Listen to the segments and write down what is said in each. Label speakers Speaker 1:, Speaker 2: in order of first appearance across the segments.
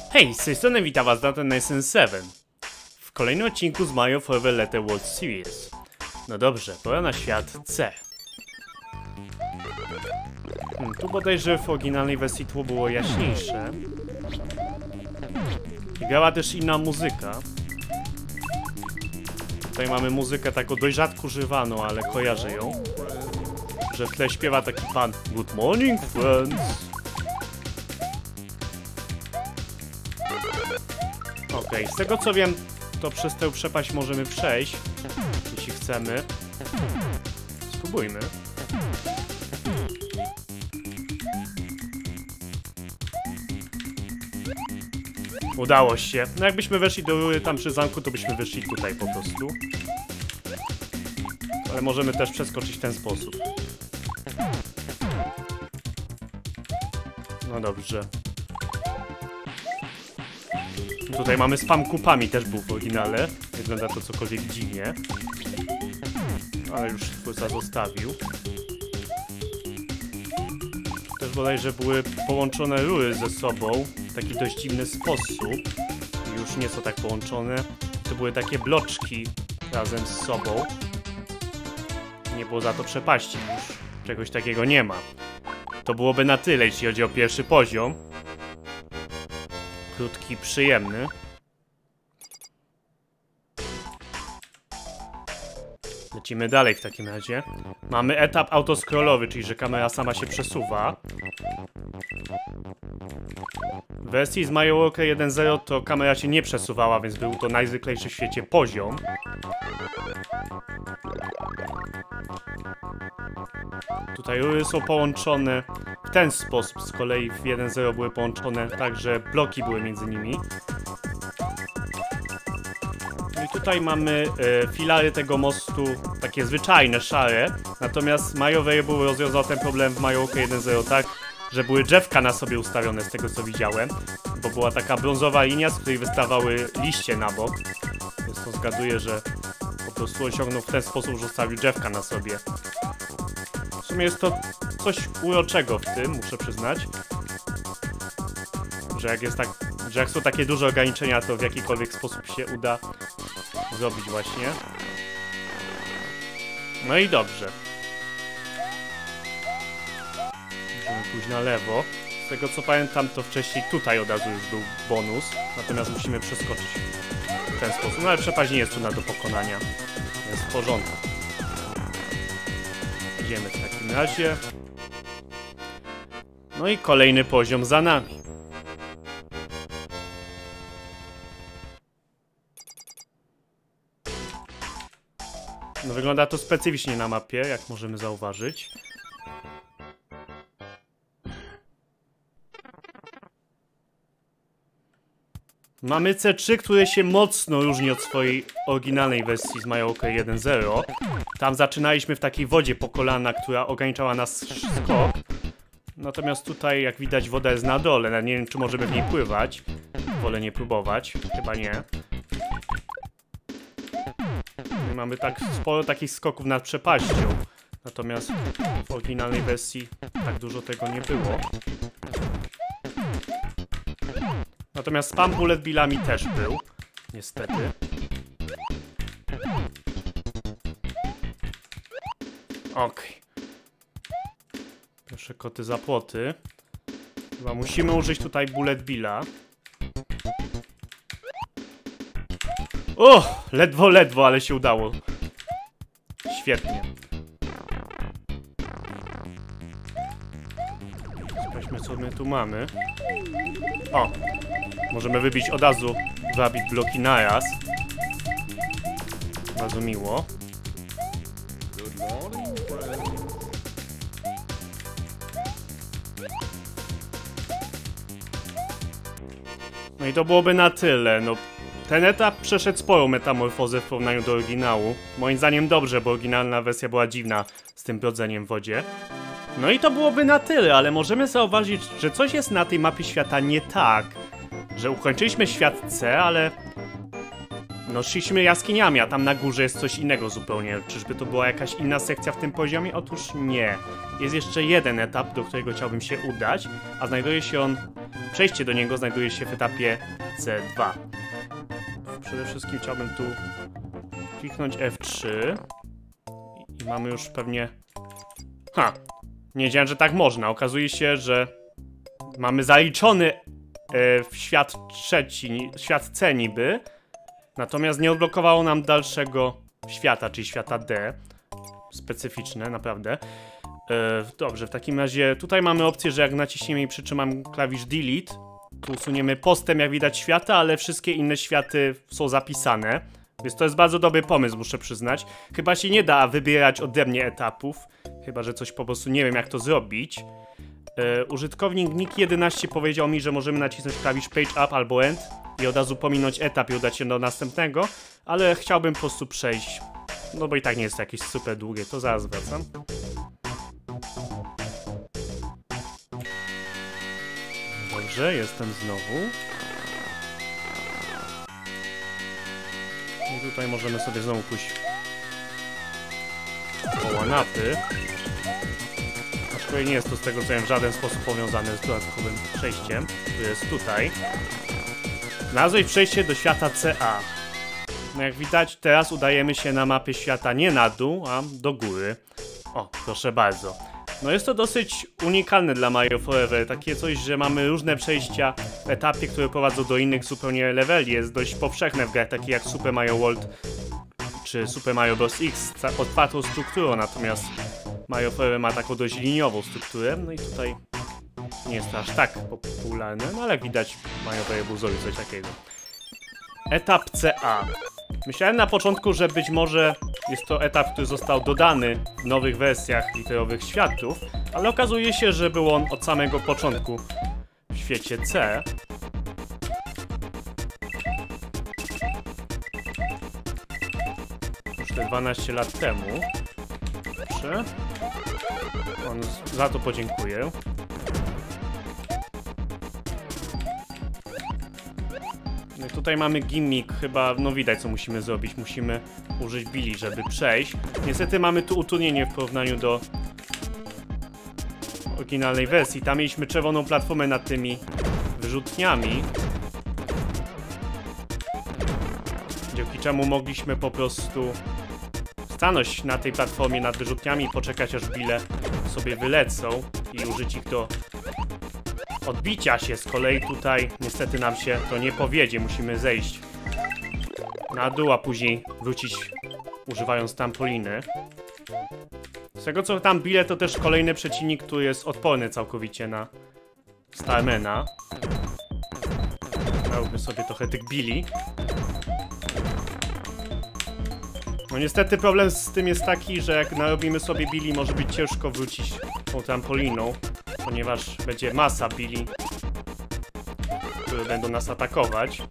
Speaker 1: Hej, z tej strony witam was na ten SN7 w kolejnym odcinku z Mario Forever Letter World Series. No dobrze, pora na świat C. Tu bodajże w oryginalnej wersji tło było jaśniejsze. I grała też inna muzyka. Tutaj mamy muzykę taką dość rzadko używaną, ale kojarzę ją. Że w tle śpiewa taki pan Good morning, friends. Okej, z tego co wiem, to przez tę przepaść możemy przejść, jeśli chcemy. Spróbujmy. Udało się. No jakbyśmy weszli do rury tam przy zamku, to byśmy wyszli tutaj po prostu. Ale możemy też przeskoczyć w ten sposób. No dobrze. Tutaj mamy spam kupami, też był w oryginale. Wygląda to cokolwiek dziwnie. Ale już twórca zostawił. Też bodajże były połączone rury ze sobą w taki dość dziwny sposób. Już nie są tak połączone. To były takie bloczki razem z sobą. Nie było za to przepaści już. Czegoś takiego nie ma. To byłoby na tyle, jeśli chodzi o pierwszy poziom. Krótki, przyjemny. Lecimy dalej w takim razie. Mamy etap autoscrollowy, czyli że kamera sama się przesuwa. W wersji z Mario World 1.0 to kamera się nie przesuwała, więc był to najzwyklejszy w świecie poziom. Tutaj rury są połączone w ten sposób, z kolei w 1.0 były połączone tak, że bloki były między nimi. No i tutaj mamy filary tego mostu, takie zwyczajne, szare. Natomiast Mario Variable rozwiązał ten problem w Mario World 1.0 tak, że były drzewka na sobie ustawione z tego co widziałem. Bo była taka brązowa linia, z której wystawały liście na bok. Więc to zgaduję, że po prostu osiągnął w ten sposób, że ustawił drzewka na sobie. W sumie jest to coś uroczego w tym, muszę przyznać. Że jak jest tak, że jak są takie duże ograniczenia, to w jakikolwiek sposób się uda zrobić właśnie. No i dobrze. Możemy pójść na lewo. Z tego co pamiętam, to wcześniej tutaj od razu już był bonus. Natomiast musimy przeskoczyć w ten sposób. No ale przepaść nie jest trudna do pokonania. Jest w porządku. Idziemy w takim razie. No i kolejny poziom za nami. No wygląda to specyficznie na mapie, jak możemy zauważyć. Mamy C3, które się mocno różni od swojej oryginalnej wersji z Mario World 1.0. Tam zaczynaliśmy w takiej wodzie po kolana, która ograniczała nas skok. Natomiast tutaj, jak widać, woda jest na dole. Nie wiem, czy możemy w niej pływać. Wolę nie próbować. Chyba nie. Mamy tak sporo takich skoków nad przepaścią. Natomiast w oryginalnej wersji tak dużo tego nie było. Natomiast spam bullet billami też był. Niestety. Okej. Proszę koty za płoty. Chyba musimy użyć tutaj bullet billa. O! Ledwo, ale się udało. Świetnie. Sprawdźmy, co my tu mamy. O! Możemy wybić od razu 2 bit bloki naraz. Bardzo miło. No i to byłoby na tyle. No, ten etap przeszedł sporą metamorfozę w porównaniu do oryginału. Moim zdaniem dobrze, bo oryginalna wersja była dziwna z tym brodzeniem w wodzie. No i to byłoby na tyle, ale możemy zauważyć, że coś jest na tej mapie świata nie tak. Że ukończyliśmy świat C, ale no szliśmy jaskiniami, a tam na górze jest coś innego zupełnie. Czyżby to była jakaś inna sekcja w tym poziomie? Otóż nie. Jest jeszcze jeden etap, do którego chciałbym się udać, a znajduje się on przejście do niego znajduje się w etapie C2. Przede wszystkim chciałbym tu kliknąć F3 i mamy już pewnie... Nie wiedziałem, że tak można. Okazuje się, że mamy zaliczony świat trzeci, świat C niby, natomiast nie odblokowało nam dalszego świata, czyli świata D. Specyficzne, naprawdę. Dobrze, w takim razie tutaj mamy opcję, że jak naciśniemy i przytrzymam klawisz Delete, tu usuniemy postęp, jak widać, świata, ale wszystkie inne światy są zapisane. Więc to jest bardzo dobry pomysł, muszę przyznać. Chyba się nie da wybierać ode mnie etapów. Chyba że coś po prostu nie wiem, jak to zrobić. Użytkownik Nick11 powiedział mi, że możemy nacisnąć klawisz Page Up albo End i od razu pominąć etap i udać się do następnego. Ale chciałbym po prostu przejść. No bo i tak nie jest to jakieś super długie, to zaraz wracam. Dobrze, jestem znowu. I tutaj możemy sobie znowu pójść po łanapy. Aczkolwiek nie jest to z tego co wiem w żaden sposób powiązane z dodatkowym przejściem, które jest tutaj. Znalazłeś przejście do świata CA. No jak widać, teraz udajemy się na mapie świata nie na dół, a do góry. O, proszę bardzo. No jest to dosyć unikalne dla Mario Forever, takie coś, że mamy różne przejścia w etapie, które prowadzą do innych zupełnie leveli. Jest dość powszechne w grach takich jak Super Mario World czy Super Mario Bros. X z otwartą strukturą, natomiast Mario Forever ma taką dość liniową strukturę, no i tutaj nie jest to aż tak popularne, no ale jak widać Mario Forever zrobił coś takiego. Etap CA. Myślałem na początku, że być może jest to etap, który został dodany w nowych wersjach literowych światów, ale okazuje się, że był on od samego początku w świecie C. Już te 12 lat temu. Proszę. Za to podziękuję. No i tutaj mamy gimmick, chyba, no widać co musimy zrobić. Musimy użyć Billy, żeby przejść. Niestety mamy tu utrudnienie w porównaniu do oryginalnej wersji. Tam mieliśmy czerwoną platformę nad tymi wyrzutniami, dzięki czemu mogliśmy po prostu stanąć na tej platformie nad wyrzutniami i poczekać aż bile sobie wylecą i użyć ich do odbicia się. Z kolei tutaj niestety nam się to nie powiedzie, musimy zejść na dół, a później wrócić używając trampoliny. Z tego co tam bile, to też kolejny przeciwnik, który jest odporny całkowicie na Starmana. Dałbym sobie trochę tych bili. No niestety problem z tym jest taki, że jak narobimy sobie bili, może być ciężko wrócić tą trampoliną, ponieważ będzie masa bili, które będą nas atakować.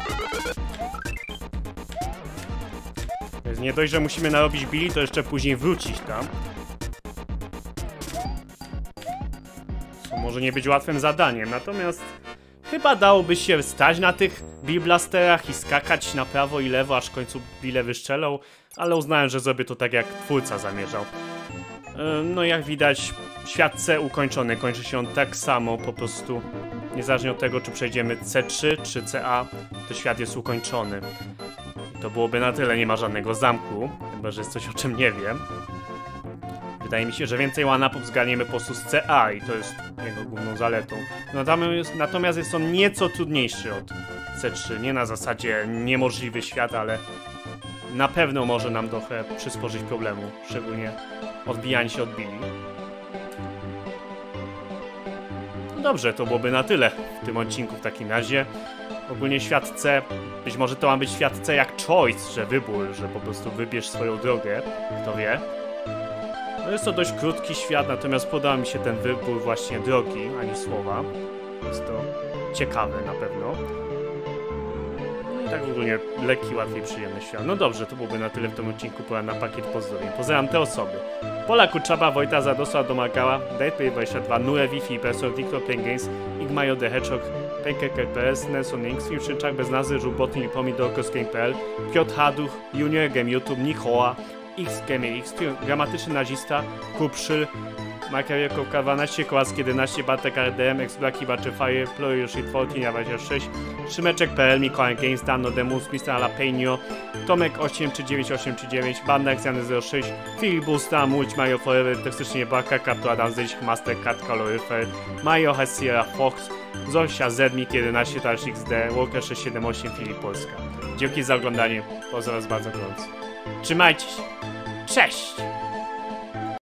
Speaker 1: Więc nie dość, że musimy narobić bili, to jeszcze później wrócić tam. Co może nie być łatwym zadaniem, natomiast chyba dałoby się stać na tych Bee-Blasterach i skakać na prawo i lewo, aż w końcu bile wystrzelą, ale uznałem, że zrobię to tak jak twórca zamierzał. No jak widać, świat C ukończony, kończy się on tak samo, po prostu niezależnie od tego, czy przejdziemy C3 czy CA, to świat jest ukończony. I to byłoby na tyle, nie ma żadnego zamku, chyba że jest coś, o czym nie wiem. Wydaje mi się, że więcej one-upów zgarniemy po prostu z CA i to jest jego główną zaletą. Natomiast jest on nieco trudniejszy od C3, nie na zasadzie niemożliwy świat, ale na pewno może nam trochę przysporzyć problemu, szczególnie odbijanie się od Billy. No dobrze, to byłoby na tyle w tym odcinku w takim razie. Ogólnie świat C, być może to ma być świat C jak choice, że wybór, że po prostu wybierz swoją drogę, kto wie. No jest to dość krótki świat, natomiast podoba mi się ten wybór właśnie drogi, ani słowa. Jest to ciekawe na pewno. Tak ogólnie lekki, łatwiej przyjemny świat. No dobrze, to byłoby na tyle w tym odcinku. Pora na pakiet pozdrowień. Pozdrawiam te osoby: Pola Kuczaba, Wojta, Zadosła, Domagała, Date22, Nure, Wi-Fi, Persor, Victor, Playing Games, Igmajo, The Hedgehog, Pancake.ps, Nelson Inks, Future, Bez Nazy, Żubotny, Pomidorkos, Game.pl, Piotr Haduch, Junior Game YouTube, Nichoła, X Gamer X, Gramatyczny Nazista, Kupszyl, Makarieko K12, Kołaski 11, Bartek RDM, X-Blaki, Baczyfire, Pluriusz i 26, Szymeczek.pl, Mikołaj Games, Dan Nodemus, Mr. Jalapeno, Tomek 839, Banda Xany 06, Filip Busta, Mulć, Mario Forever, Tekstycznie Baka, Kaptu Adam Zysk, Mastercard, Caloryfer, Mario Hessiera Fox, Zosia Zedmik 11, Tarsz XD, Walker 678, Filip Polska. Dzięki za oglądanie, pozdrawiam was bardzo gorąco. Trzymajcie się, cześć!